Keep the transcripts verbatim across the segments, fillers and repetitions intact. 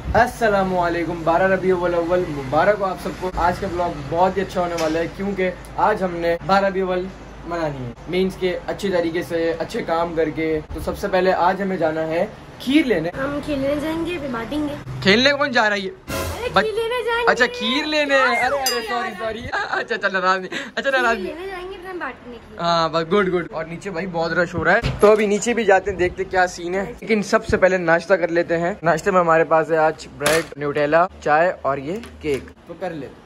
अस्सलामुअलैकुम। बारह रबीउल अव्वल मुबारक हो आप सबको। आज का ब्लॉग बहुत ही अच्छा होने वाला है क्योंकि आज हमने बारह रबीउल मनानी है, मीन्स के अच्छे तरीके से अच्छे काम करके। तो सबसे पहले आज हमें जाना है खीर लेने। हम खेलने जाएंगे, फिर बांटेंगे। खेलने कौन जा रहा है? ये बच... लेने जाएंगे। अच्छा खीर लेने। अरे अरे सॉरी सॉरी अच्छा चल नाराज नहीं। अच्छा नाराज नहीं। हाँ बस गुड गुड। और नीचे भाई बहुत रश हो रहा है, तो अभी नीचे भी जाते हैं, देखते क्या सीन है। लेकिन सबसे पहले नाश्ता कर लेते हैं। नाश्ते में हमारे पास है आज ब्रेड, न्यूटेला, चाय और ये केक। तो कर लेते।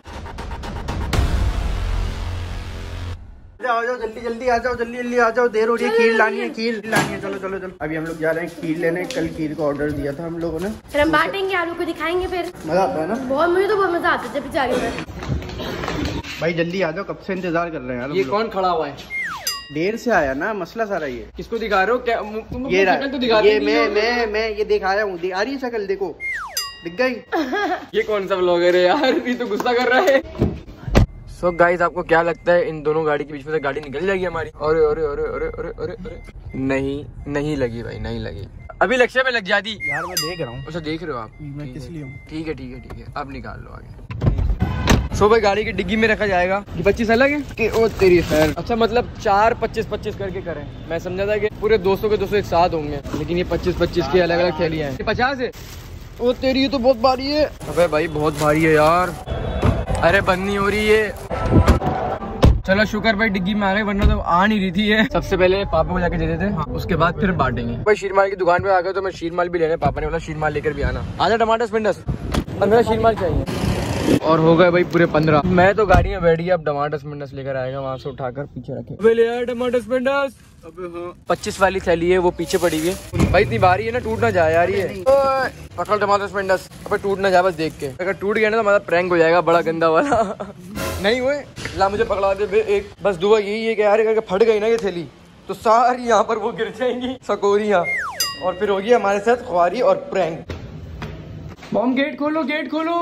आ जाओ जल्दी जल्दी आ जाओ, जल्दी जल्दी आ जाओ, देर हो रही है। खीर लानी है, खीर लानी है। चलो चलो चलो। अभी हम लोग जा रहे हैं खीर लेने। कल खीर का ऑर्डर दिया था हम लोगों ने। फिर हम बांटेंगे, आप लोग को दिखाएंगे। फिर मजा आता है ना? बहुत, मुझे तो बहुत मजा आता है जब जा रही है। भाई जल्दी आ जाओ, कब से इंतजार कर रहे हैं यार। ये कौन खड़ा हुआ है? देर से आया ना, मसला सारा ये। किसको दिखा रहे हो? क्या तुम ये शक्ल तो दिखा ये मैं मैं मैं ये दिखाया हूँ। आ रही है शक्ल, देखो दिख गई। ये कौन सा व्लॉगर है यार? ये तो गुस्सा कर रहा है। सो so गाइस, आपको क्या लगता है इन दोनों गाड़ी के बीच में से गाड़ी निकल जाएगी हमारी? अरे अरे अरे अरे अरे अरे अरे नहीं नहीं लगी भाई, नहीं लगी। अभी लक्ष्य में लग जाती यार। मैं देख रहा हूँ। अच्छा देख रहे हो आप? मैं किस लिए हूँ? ठीक है ठीक है ठीक है, अब निकाल लो आगे। सो भाई गाड़ी की डिग्गी में रखा जाएगा। ये पच्चीस अलग है कि ओ तेरी खैर। अच्छा मतलब चार पच्चीस पच्चीस करके करें। मैं समझा था कि पूरे दोस्तों के दोस्तों एक साथ होंगे, लेकिन ये पच्चीस पच्चीस की अलग अलग थैलियां हैं। पचास है। ओ तेरी, ये तो बहुत भारी है। अबे भाई बहुत भारी है यार। अरे बंद नहीं हो रही है। चलो शुक्र भाई डिग्गी में आ गए, वरना तो आ नहीं रही थी ये। सबसे पहले पापा को जाके दे देते हैं, उसके बाद फिर बांटेंगे। भाई शीरमाल की दुकान पे आ गए तो मैं शीरमाल भी लेने। पापा ने बोला शीरमाल लेकर भी आना। आजा टमाटर स्पिंडस, मेरा शीरमाल चाहिए। और हो गए भाई पूरे पंद्रह। मैं तो गाड़ी में बैठ गया, अब टमाटर स्पिंडस लेकर आएगा वहाँ से उठाकर पीछे रखे। ले यार टमाटर स्पिंडस। पच्चीस वाली थैली है वो पीछे पड़ी हुई है भाई। इतनी भारी है ना, टूट ना जाए यार ये। पकड़ टमाटर स्पिंडस। अब टूट ना जाए बस देख के। अगर टूट गया ना तो हमारा प्रैंक हो जाएगा बड़ा गंदा वाला। नहीं हुए ला मुझे पकड़ा दे एक। बस दुआ यही है कि यार अगर फट गई ना ये थैली तो सारी यहाँ पर वो गिर जाएंगी सकोरियाँ, और फिर होगी हमारे साथ ख्वारी और प्रैंक। मॉम गेट खोलो, गेट खोलो।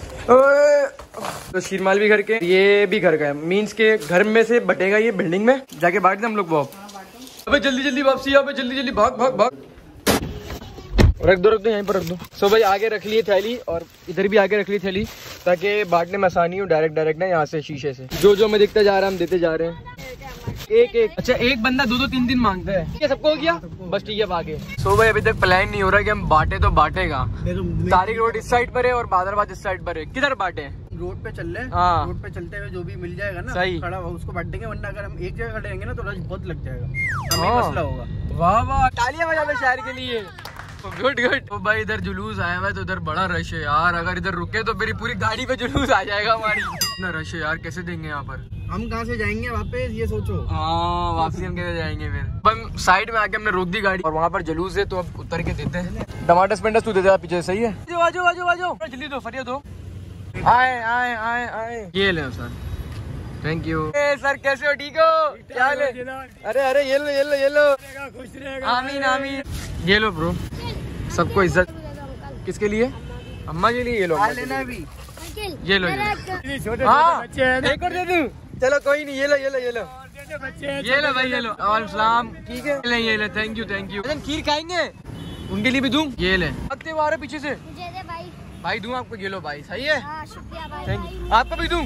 तो शीरमाल भी घर के, ये भी घर का है, मीन्स के घर में से बटेगा ये बिल्डिंग में जाके बांट दे हम लोग। वो अबे जल्दी जल्दी वापसी, अबे जल्दी जल्दी भाग भाग भाग। रख दो रख दो यहीं पर रख दो। सो भाई आगे रख लिए थैली और इधर भी आगे रख ली थैली, ताकि बांटने में आसानी हो। डायरेक्ट डायरेक्ट ना यहाँ से शीशे से जो जो हमें दिखता जा रहा है हम देते जा रहे हैं एक एक। अच्छा एक बंदा दो दो तीन तीन मांगता है। ये सबको हो गया बस, ठीक है आगे। सो भाई अभी तक प्लान नहीं हो रहा कि हम बांटे तो बांटेगा। तारिक रोड इस साइड पर है और बादराबाद इस साइड पर है। किधर बांटे? रोड पे चल रहे। हाँ रोड पे चलते हुए जो भी मिल जाएगा ना सही खड़ा हुआ उसको बांट देंगे, वरना अगर हम एक जगह खड़े रहेंगे ना तो रश बहुत लग जाएगा, हमें मसला होगा। वाह वाह, तालियां बजा दो शहर के लिए। Good good. तो भाई इधर जुलूस आया हुआ है तो इधर बड़ा रश है यार। अगर इधर रुके तो मेरी पूरी गाड़ी पे जुलूस आ जाएगा हमारी। इतना रश है यार, कैसे देंगे यहाँ पर? हम कहाँ से जाएंगे वापस, ये सोचो। हाँ वापसी हम कैसे जाएंगे फिर? हम साइड में आके हमने रोक दी गाड़ी और वहाँ पर जुलूस है तो अब उतर के देते हैं। टमाटर स्पिंडस तू दे दे पीछे, सही है? आजो आजो आजो जल्दी दो, फरिया दो। आए आए आए आए, ये ले सर, थैंक यू। सर कैसे हो? ठीक हो? क्या हाल है? अरे अरे ये लो ये लो ये लो। खुश रहेगा। आमीन आमीन। ये लो ब्रो, सबको इज्जत। किसके लिए? अम्मा के लिए। ये लो लेना अभी। ये लो ये। हाँ एक और दे दूं? चलो कोई नहीं, ये लो ये लो ये लो ये लो भाई ये लो। और सलाम, ठीक है ले ये ले, थैंक यू थैंक यू। खीर खाएंगे उनके लिए भी दूं? ये ले। अगते आ रहे पीछे से भाई, भाई दूं आपको? ये लो भाई, सही है, थैंक यू। आपको भी दूं?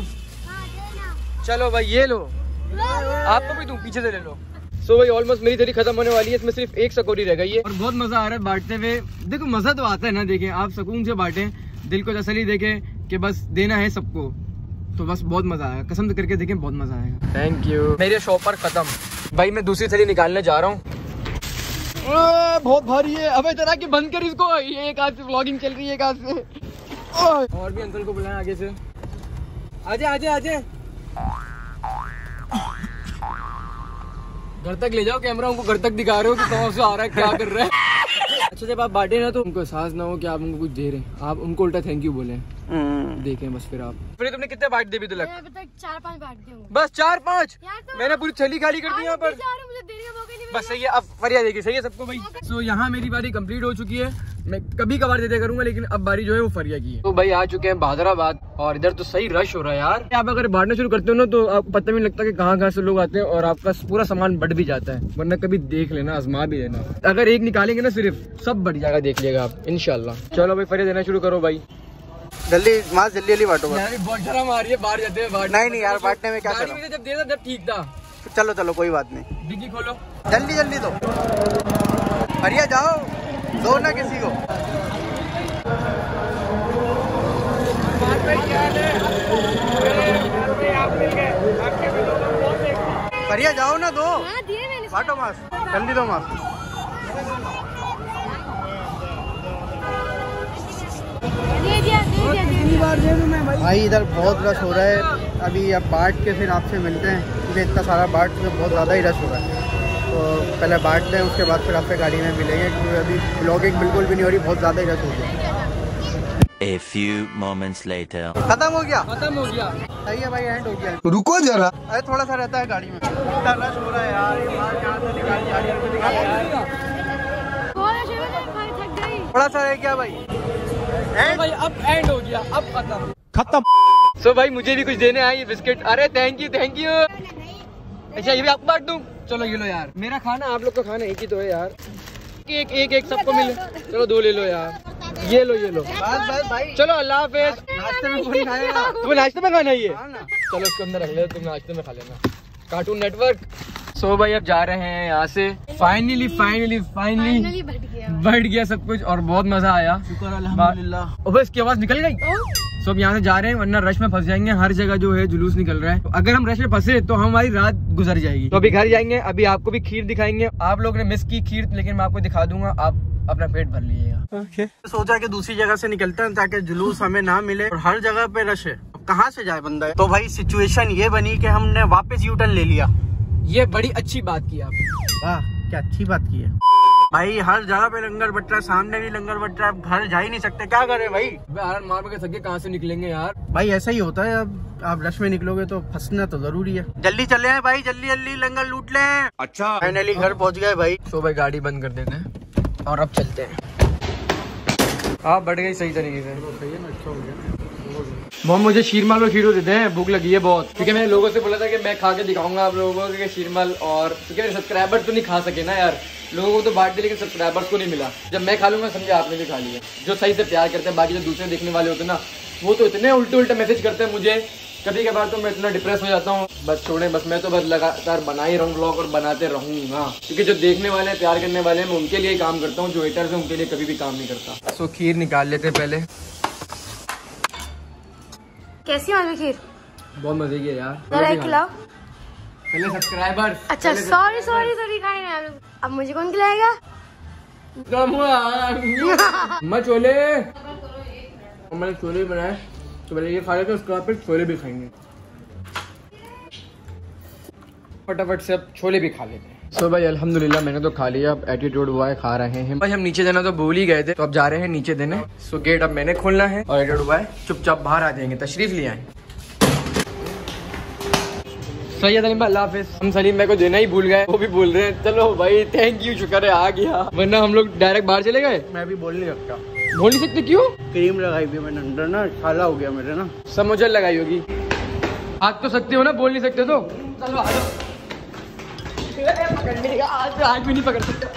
चलो भाई ये लो, आपको भी दूं? पीछे से ले लो। सो so भाई ऑलमोस्ट मेरी थैली खत्म होने वाली है, इसमें सिर्फ एक सकोरी रह गई है और बहुत मजा आ रहा है बांटते हुए। देखो मजा तो आता है ना, देखें आप सुकून से बांटे, दिल को तसल्ली देखें कि बस देना है सबको, तो बस बहुत मजा आएगा। कसम करके देखें बहुत मजा आएगा। Thank you. मेरे शॉपर खत्म भाई, मैं दूसरी थैली निकालने जा रहा हूँ। बहुत भारी है। अबे जरा कि बंद कर इसको, ये एक हाथ से व्लॉगिंग चल रही है, एक हाथ से। और भी अंकल को बुलाया आगे से। आजे आजे आजे, घर तक ले जाओ कैमरा, उनको घर तक दिखा रहे हो कि कहाँ से आ रहा है, क्या कर रहा है। अच्छा जब आप बांटे ना तो उनको एहसास ना हो कि आप उनको कुछ दे रहे हैं, आप उनको उल्टा थैंक यू बोले। देखें बस फिर आप। फिर तुमने कितने बांट दिए अभी तक? चार पाँच बांट दिए। बस चार पाँच? तो मैंने पूरी थैली खाली कर दी यहाँ पर। बस सही है, अब फरिया देखिए, सही है सबको भाई। सो यहाँ मेरी बारी कंप्लीट हो चुकी है। मैं कभी कभार दे दिया करूंगा, लेकिन अब बारी जो है वो फरिया की है। तो भाई आ चुके हैं बहादुराबाद और इधर तो सही रश हो रहा है यार। आप अगर बांटना शुरू करते हो ना तो आपको पता भी नहीं लगता कि कहाँ कहाँ से लोग आते हैं और आपका पूरा सामान बढ़ भी जाता है। वरना कभी देख लेना, आजमा भी लेना। अगर एक निकालेंगे ना सिर्फ, सब बढ़ जाएगा, देख लिएगा आप इंशाल्लाह। चलो भाई फरिया देना शुरू करो भाई। जल्दी माँ जल्दी जल्दी बांटो। बहुत शर्म आ रही है, बाहर जाते हैं। नहीं नहीं यार, बांटने में क्या गाड़ी में जब देता जब ठीक था। चलो चलो कोई बात नहीं। डिग्गी खोलो जल्दी जल्दी दो, फरिया जाओ, दो ना किसी को। फरिया जाओ ना, दो बांटो मास्क, जल्दी दो मास्क। दे दिया, दे दिया, दे दिया। भाई इधर बहुत रश हो रहा है। अभी अब बांट के फिर आपसे मिलते हैं, क्योंकि इतना सारा बांट के बहुत ज़्यादा ही रश हो रहा है। तो पहले बांट दें, उसके बाद फिर आपसे गाड़ी में मिलेंगे, क्योंकि अभी ब्लॉगिंग बिल्कुल भी नहीं हो रही, बहुत ज़्यादा ही रश हो गया। A few moments later. खत्म हो गया, खत्म हो गया। सही है भाई, एंड हो गया। रुको जरा, अरे थोड़ा सा रहता है गाड़ी में, इतना रश हो रहा है यार। ये माल कहाँ से निकाल गाड़ी में दिखा दे। थक गई। थोड़ा सा है क्या भाई? तो भाई अब एंड हो गया, अब खत्म खत्म। सो so भाई मुझे भी कुछ देने आए ये बिस्किट। अरे थैंक यू थैंक यू। अच्छा ये भी आपको बांट दूं? चलो ये लो यार, मेरा खाना आप लोग का खाना एक ही तो है यार। एक एक एक सबको मिले। चलो दो ले लो यार, ये लो ये लो। बस बस भाई, चलो अल्लाह हाफिज। नाश्ते में कौन खाएगा? तुम्हें नाश्ते में खाना है ये? हाँ ना। चलो इसको अंदर रख ले, तुम नाश्ते में खा लेना। Cartoon network. सो so भाई अब जा रहे हैं यहाँ से। फाइनली फाइनली फाइनली फाइनली बढ़ गया। बढ़ गया सब कुछ और बहुत मजा आया। शुक्र अल्हम्दुलिल्लाह। ओह इसकी आवाज निकल गई। सो अब यहाँ से जा रहे हैं, वरना रश में फंस जाएंगे। हर जगह जो है जुलूस निकल रहा है, तो अगर हम रश में फंसे तो हमारी रात गुजर जाएगी। तो अभी घर जाएंगे, अभी आपको भी खीर दिखाएंगे। आप लोग ने मिस की खीर, लेकिन मैं आपको दिखा दूंगा, आप अपना पेट भर लीजिएगा। okay. सोचा कि दूसरी जगह से निकलते हैं ताकि जुलूस हमें ना मिले, और हर जगह पे रश है, कहाँ से जाए बंदा। तो भाई सिचुएशन ये बनी कि हमने वापस यू टर्न ले लिया। ये बड़ी अच्छी बात की आपने। वाह क्या अच्छी बात की है भाई। हर जगह पे लंगर बट रहा है, सामने भी लंगर बट रहा है, घर जा ही नहीं सकते, क्या करें भाई। यार मार के सके कहाँ से निकलेंगे यार। भाई ऐसा ही होता है, अब आप रश में निकलोगे तो फंसना तो जरूरी है। जल्दी चले हैं भाई, जल्दी जल्दी लंगर लूट लें। अच्छा फाइनली घर पहुंच गए भाई। तो भाई गाड़ी बंद कर देते हैं और अब चलते हैं। आप बढ़ गई सही तरीके से। अच्छा हो गया। मोहम्मद मुझे शीरमाल और खीरो देते हैं, भूख लगी है बहुत। क्योंकि मैंने लोगों से बोला था कि मैं खा के दिखाऊंगा आप लोगों को कि शीरमाल, और क्योंकि मेरे सब्सक्राइबर तो नहीं खा सके ना यार, लोगों को तो बांट दिया लेकिन सब्सक्राइबर्स को नहीं मिला। जब मैं खा लूंगा समझे आपने भी खा लिया। जो सही से प्यार करते हैं, बाकी जो दूसरे देखने वाले होते हैं ना, वो तो इतने उल्टे उल्टे मैसेज करते हैं मुझे। कभी कभार तो मैं इतना डिप्रेस हो जाता हूँ। बस छोड़े, बस मैं तो बस लगातार बना ही रहूँ ब्लॉग और बनाते रहूँगा, क्योंकि जो देखने वाले हैं, प्यार करने वाले हैं, मैं उनके लिए काम करता हूँ। जो हेटर्स हैं उनके लिए कभी भी काम नहीं करता। सो खीर निकाल लेते हैं पहले। कैसी है खीर? बहुत मजे की है यार। जरा एक खिलाओ। पहले सब्सक्राइबर। अच्छा सॉरी सॉरी सॉरी खाए ना आप लोग। अब मुझे कौन खिलाएगा? मैं छोले, मैंने छोले बनाए तो पहले ये खा लेते, उसके बाद फिर छोले भी खाएंगे। फटाफट से अब छोले भी खा लेते हैं। सो so भाई अल्हम्दुलिल्लाह मैंने तो खा लिया। अब एटीट्यूड बॉय खा रहे हैं। भाई हम नीचे जाना तो भूल ही गए थे, तो अब जा रहे हैं नीचे देने। सो so गेट अब मैंने खोलना है और एटीट्यूड बॉय चुपचाप बाहर आ जाएंगे, तशरीफ ले आए। सही है सलीम भाई, अल्लाह हाफिज। हम सलीम भाई को देना ही भूल गए, वो भी भूल रहे हैं। चलो भाई थैंक यू, शुक्र है आ गया, वरना हम लोग डायरेक्ट बाहर चले गए। मैं भी बोल नहीं सकता। बोल नहीं सकते क्यों? क्रीम लगाई भी मैंने अंदर ना, छाला हो गया मेरे ना। सब मुझे लगाई होगी। आप तो सकते हो ना, बोल नहीं सकते तो चलो आ जाओ। पकड़ने का आज आज भी नहीं पकड़ सकता।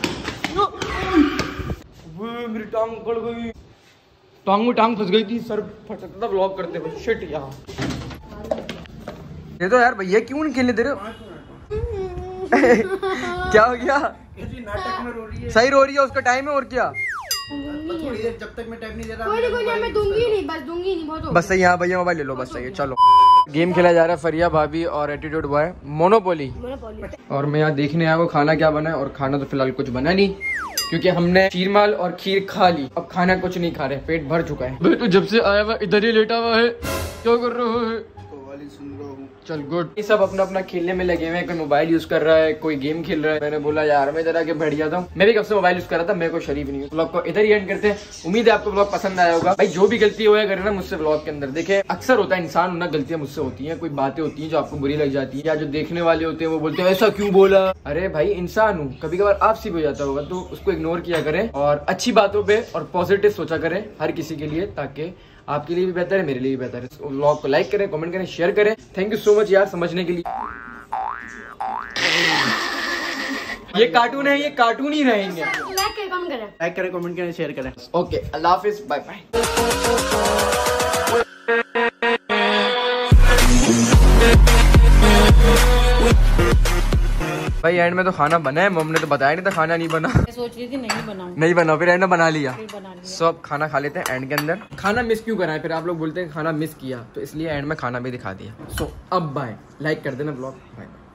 मेरी टांग उखड़ गई, टांग में टांग फंस गई थी, सर फट सकता था ब्लॉग करते हुए। शिट यार, ये तो यार भैया क्यों नहीं खेलने दे रहे हो? क्या हो गया? नाटक में रो रही है। सही रो रही है, उसका टाइम है और क्या। थोड़ी देर जब तक मैं टाइम नहीं दे रहा। कोई नहीं कोई नहीं, मैं दूंगी नहीं, बस दूंगी नहीं, बहुत हो बस सही। यहाँ भैया मोबाइल ले लो, बस सही है। चलो गेम खेला जा रहा है फरिया भाभी और एटीट्यूड बॉय, मोनोपोली। और मैं यहाँ देखने आया वो खाना क्या बना है, और खाना तो फिलहाल कुछ बना नहीं, क्योंकि हमने शीरमाल और खीर खा ली। अब खाना कुछ नहीं खा रहे, पेट भर चुका है। भाई तो जब से आया हुआ इधर ही लेटा हुआ है, क्या कर रहे हो? सुन रहा हूँ। चल गुड। ये सब अपना अपना खेलने में लगे हुए हैं, कोई मोबाइल यूज कर रहा है, कोई गेम खेल रहा है। मैंने बोला यार मैं इधर आके बैठ जाता हूँ, मैं भी कब से मोबाइल यूज कर रहा था, मैं कोई शरीफ नहीं हूँ। ब्लॉग को इधर ही एंड करते हैं। उम्मीद है आपको ब्लॉग पसंद आया होगा। भाई जो भी गलती होया करे ना मुझसे ब्लॉग के अंदर, देखे अक्सर होता है इंसान ना, गलतियां मुझसे होती हैं, कोई बातें होती हैं जो आपको बुरी लग जाती है, या जो देखने वाले होते हैं वो बोलते हैं ऐसा क्यों बोला। अरे भाई इंसान हूँ, कभी कभार आपसी भी हो जाता होगा, तो उसको इग्नोर किया करें और अच्छी बातों पे और पॉजिटिव सोचा करें हर किसी के लिए, ताकि आपके लिए भी बेहतर है, मेरे लिए भी बेहतर है। व्लॉग को लाइक करें, कमेंट करें, शेयर करें। थैंक यू सो मच यार समझने के लिए। ये कार्टून है, ये कार्टून ही रहेंगे। लाइक करें, कमेंट करें, लाइक करें, कमेंट करें, शेयर करें। ओके, अल्लाह हाफिज, बाय बाय। भाई एंड में तो खाना बना है, मम्मी ने तो बताया नहीं था खाना नहीं बना। मैं सोच रही थी नहीं बनाऊं, नहीं बना, फिर एंड में बना लिया। फिर बना लिया। सब खाना खा लेते हैं एंड के अंदर। खाना मिस क्यों कराएं, फिर आप लोग बोलते हैं खाना मिस किया, तो इसलिए एंड में खाना भी दिखा दिया। सो अब बाय, लाइक कर देना ब्लॉग, बाय।